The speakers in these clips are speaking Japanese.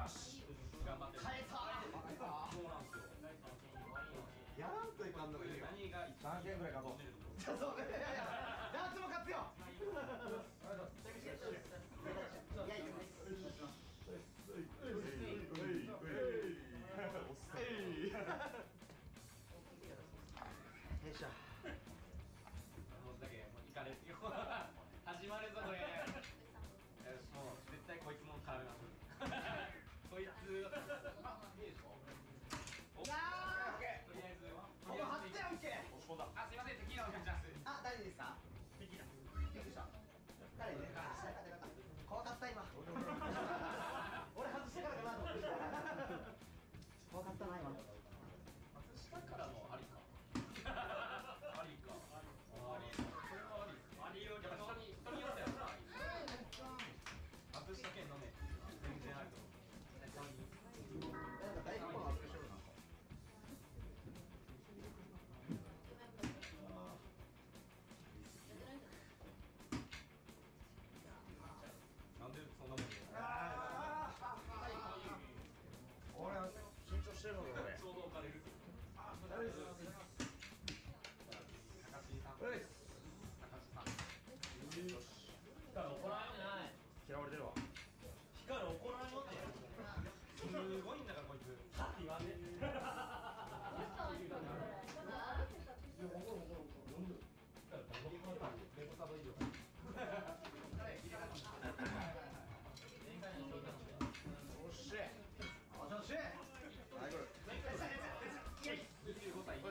し頑張って耐えた。そうなんですよ。 やらんといかんのがいいよ。 何が 3件ぐらい勝とう。そういやいやダーツも勝つよ。いやいやよいしょ。 もうだけもう行かれてよ。始まるぞこれ。もう絶対こいつも絡めます。こいつ。あ、いいでしょ。とりあえず。 ここ張ってやんけ。 あ、すいません、テキーラのチャンス。 あ、誰ですか。 テキーラ。 びっくりした。誰ね。怖かった今。俺外してからかなと思って。怖かったな今。 下からもありか。ありか。あり。それもあり。ありよ。やっぱ人によってはさ。外したけんのね。全然あると思う。 なんか大根は外してるな。 なんでそんなもん。 俺は緊張してるので俺。 衝動かれる。あ、それです。高橋さん。高橋さん。よし。光怒らんよない。 嫌われてるわ。 光怒らんよって。すごいんだからこいつ。はって言わんね。レコサドいいよ。 おっしゃ。おっしゃ。はいこれ。 25歳。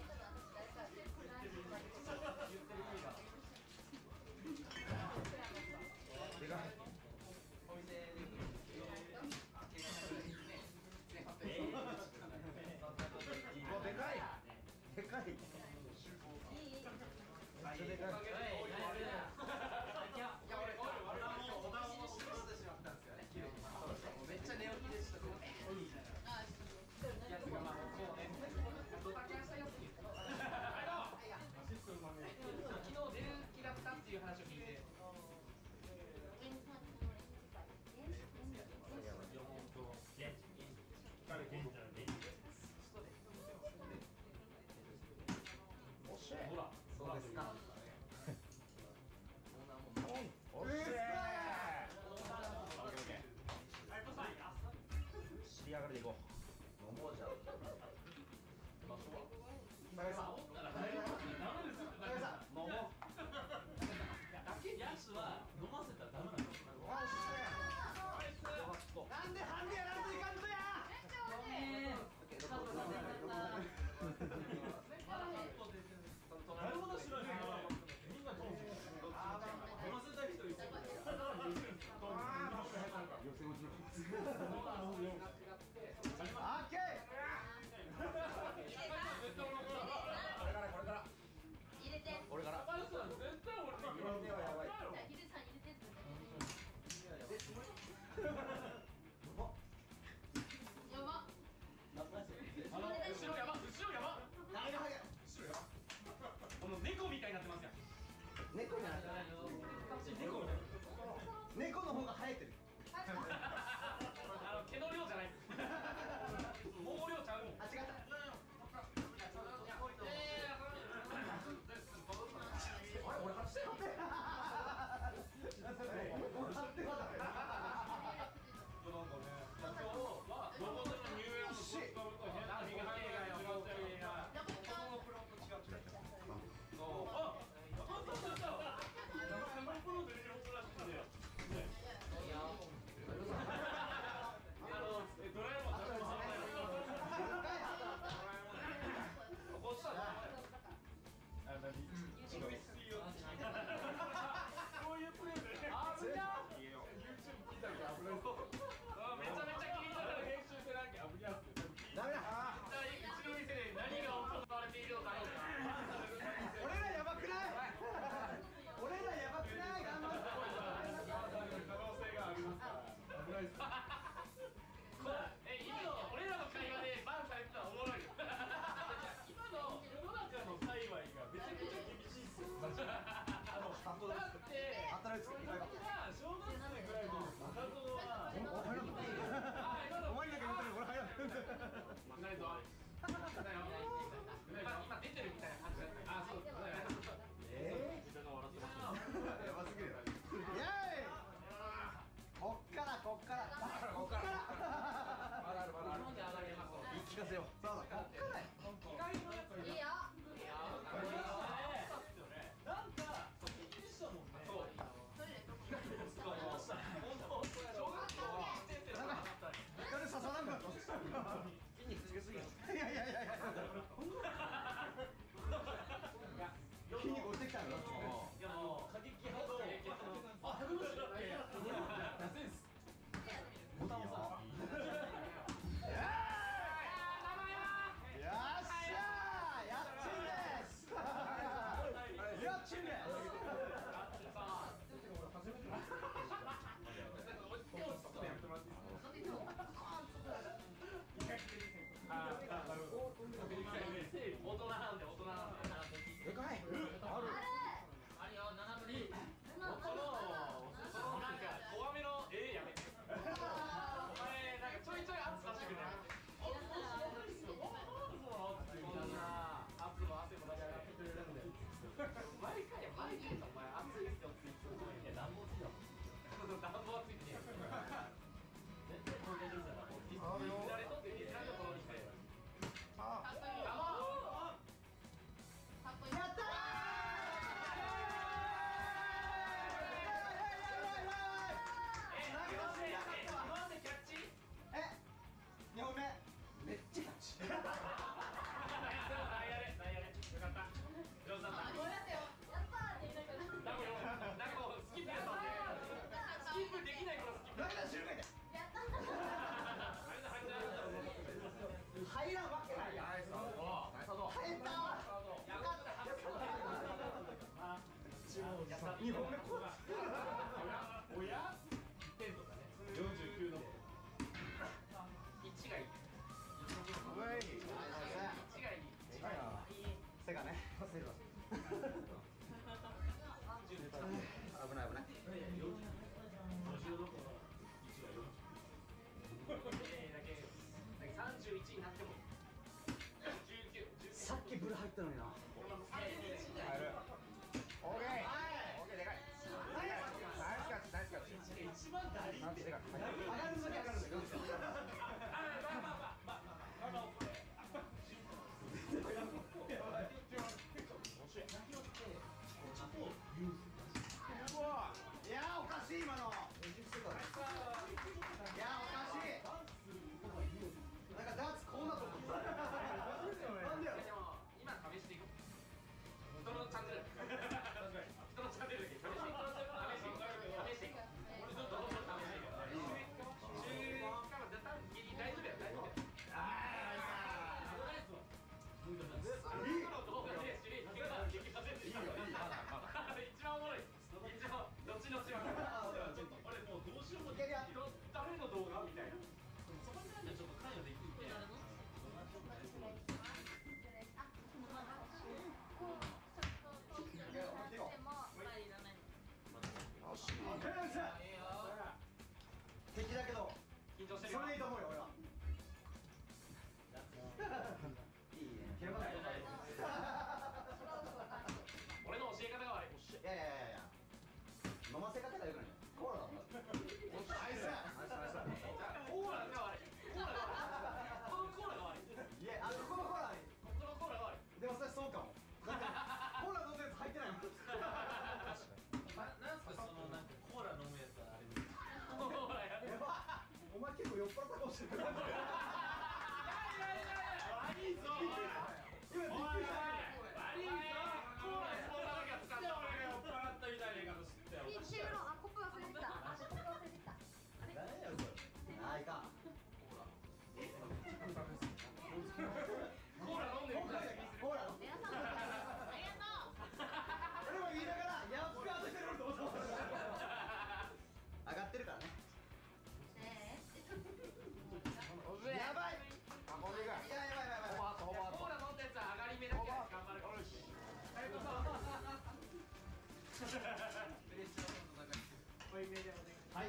でかい。おでかい。でかい。めっちゃでかい。 おだんをししてしまったんですよね。めっちゃ寝起きでした。やつがまあそうね。ドタキャンしたやつに。昨日出る気だったっていう話を聞いて。 おっしゃ。 ほら、 そうですか。 おっしゃ。 仕上がりでいこう。飲もうじゃん。 場所は。 今井さん。今井さん。飲もう。 やつは飲ませたらダメなの。 おっしゃ。なんでハンデやらんといかんとや。 誰も知らない。みんなどうする。飲ませたい人いる。 予選落ちの。オッケー。これからこれから。 入れて。 俺から。 絶対俺に。 入れてはやばい。 じゃあヒデさん入れてって。やば。 後ろやば。後ろやば。 誰が早い。 後ろやば。この猫みたいになってますやん。 猫じゃない。 猫みたい。 猫の方が生えてる。 毛の量じゃない。毛量ちゃう。 あ、違った。あれ俺走ってる。俺走ってる。 なんかね、今日はロボットのニューヨークの使うと変な被害がよ。このプロント違う。そう。あ、プロで出てるらしいんだよ。ドラえもん。こうしたら。こういうプレーで。あ、じゃあ。YouTube 聞いたけど危ない。めちゃめちゃ気になったら編集せなきゃ危ない。 ダメだ。 うちの店で何が行われているのか。 俺らやばくない。俺らやばくない。頑張って。 可能性がありますから危ないです。今の俺らの会話でバンされてたらおもろいよ。今の世の中の界隈がめちゃくちゃ厳しいっすよ。だって働いてる。 僕が小学生ぐらいの中園はからここからまだあるまだある。上がります。 言い聞かせよう。そうそう、こっからよ。 いいよ。 なんかそうびっくりしたもんね。そう。 トイレどこ？ 本当。小学校先生の話だったり。 なんで刺さらんかった。 筋肉つけすぎや。 いやいやいやいや。筋肉落ちてきたの。 いやもう過激派とあ、150だっけ。安いです。ボタン押さ。 よっしゃー、やっちんです。やっちんです。 大人なんで大人なんで。 でかい。ある。 あるよ7ぶり。そのなんか怖めのやめて。お前なんかちょいちょい圧出してくれ。そんな圧も汗も出してやってくれるんで。毎回お前暑いですよって言ってる。いや暖房ついてる。暖房はついてる。絶対これでいいんじゃない。ディスられとってディスられとこの店。 あ、 かっこいい。かっこいい。 やったなんでキャッチ？ え、2本目めっちゃキャッチ。 ナイアレよかった。上手だった。 ごめんなさいよ。やったーって言いながら。 なんかスキップやったんで。スキップできないからスキップ。 なんだ瞬間でやったー。 入らんわけないやん。 ナイスだ。 入ったわ。 よかった。 2本目こう。 おや1点とかね。49の1がいい。 うえい。 1がいい。 近いな。背がね。背が。危ない危ない。 50どころ1が40。だけ31になっても19。 さっきブル入ったのにな。 入る。オーケー。でかい。ナイスキャッチ。一番大事。なんてでかい。 上がるだけ上がるんだよ。いやおかしい今の。いやおかしい。なんかダーツこうなったと思った。なんでやろ。 今試していこう。人のチャンネル。人のチャンネルだけ試していこう。試していこう。俺ずっとどんどん試していこう。大丈夫や大丈夫や。動画で知り合いが激化全然いいよいいよ。一番おもろい。一番どっちのちは。俺もうどうしようもない。誰の動画みたいな。そこになんでちょっと関与できるんで。 敵だけど緊張してるよ。 それでいいと思うよ俺は。いいね。 俺の教え方が悪い。 いやいやいやいや。飲ませ方が良くない。コーラだった。ナイス。 コーラが悪い。コーラが悪い。このコーラが悪い。 いやここのコーラ。 このコーラが悪い。 でもそれそうかも。コーラ飲んだやつ入ってないもん。 なんすかそのなんかコーラ飲むやつはあれです。 コーラやる。 やば。お前結構酔っ払ったかもしれない。 悪いぞ。 今びっくりした。 悪いぞ。コーラそうなきゃ使った俺が酔っ払ったみたいな言い方してたよ。 テーブルのコップ忘れてた。コップ忘れてた。 誰やそれ。ないか。 コーラ飲んでる。 コーラ。 皆さんありがとう。 俺も言いながらやっぱ当ててると思った。上がってるからね。やばい。いややばいやばいやばい。 コーラ飲んだやつは上がり目だけ頑張る。 はい。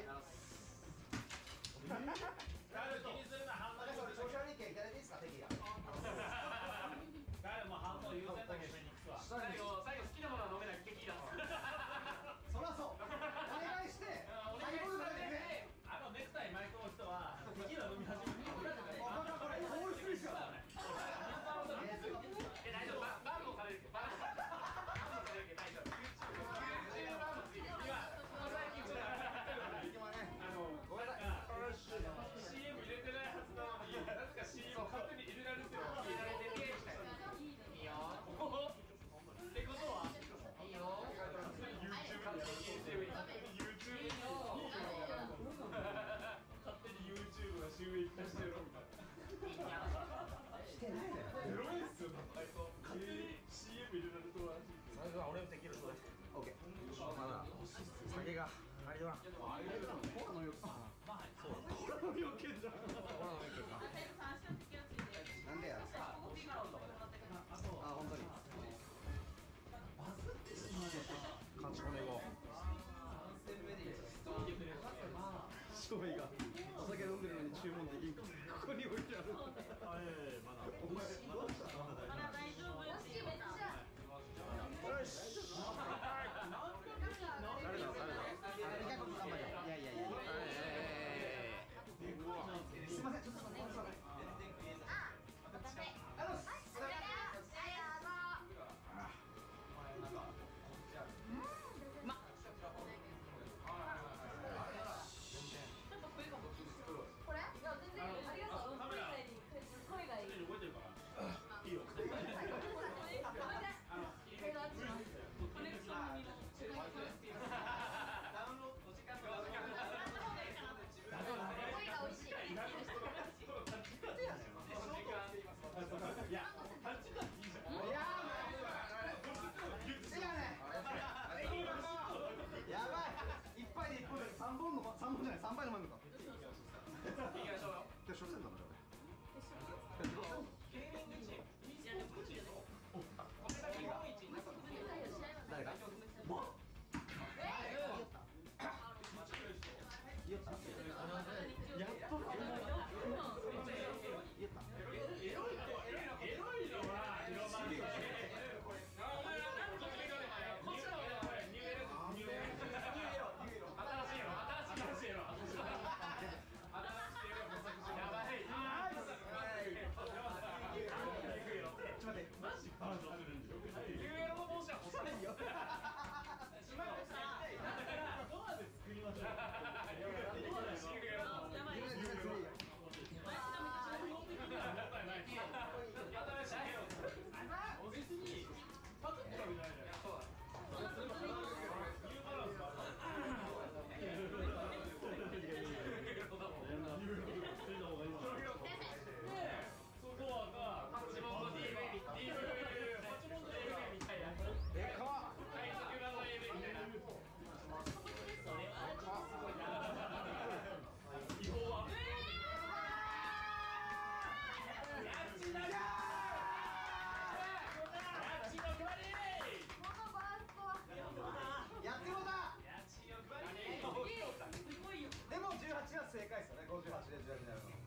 気にするな反応なんかそれ調子悪いけんいただいていいですか敵が。 誰も反応優先だけフェニックスは。 最後好きなものは飲めない敵だ。 そらそう。お願いして。 お願いして最後ぐらいでね。 ネクタイ巻な。 いやでもああいうのねコーラのよくまあそうコーラの要件じゃん。 なんでやさコピーカウントがねあとあ本当にバズってしまえば勝ち骨後。 3戦目で質問でくれるまあ勝利がお酒飲んでるのに注文できんか。ここに置いてある。あまだ。 お前どうしたのまだ大丈夫よ。めっちゃ。 よし。誰だ誰だ。 いやいやいやすいませんちょっとねあ、お待たせ。 ありがとうございますありがとう。これ？いや全然ありがとう。 カメラ声がいい。 動いてるからいいよ。 コネクションのみの。 ダウンロード時間が声が美味しい。 いや、8月いいじゃん。 いややばい一杯で1本で3本の3本じゃない3杯の前のか行きましょうよ決勝戦だな。 ゲーミングチームこれだけ日本一になったの誰が言ったやっと。 言ったエロいのは広まる。 ちょっと待ってマジ感動するんですよ。 ニューエロの帽子は欲しいよドアで作りましょう。 やってもうたでも18は正解ですよね58で18になるの